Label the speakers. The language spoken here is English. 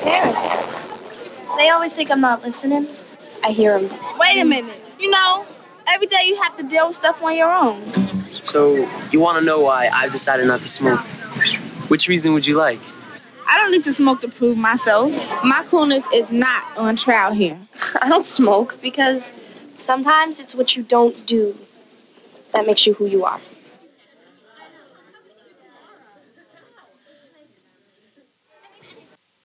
Speaker 1: parents. They always think I'm not listening. I hear them.
Speaker 2: Wait a minute. Every day you have to deal with stuff on your own.
Speaker 3: So, you want to know why I've decided not to smoke? Which reason would you like?
Speaker 2: I don't need to smoke to prove myself. My coolness is not on trial here.
Speaker 1: I don't smoke because sometimes it's what you don't do that makes you who you are.